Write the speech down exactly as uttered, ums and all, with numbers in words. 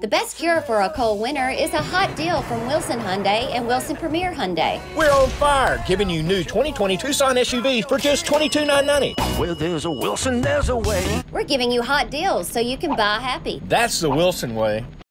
The best cure for a cold winter is a hot deal from Wilson Hyundai and Wilson Premier Hyundai. We're on fire, giving you new twenty twenty Tucson S U Vs for just twenty-two thousand nine hundred ninety. Where there's a Wilson, there's a way. We're giving you hot deals so you can buy happy. That's the Wilson way.